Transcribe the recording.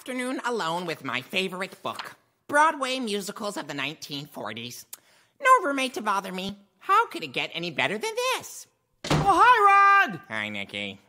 afternoon alone with my favorite book, Broadway musicals of the 1940s. No roommate to bother me. How could it get any better than this? Oh, hi, Rod! Hi, Nikki.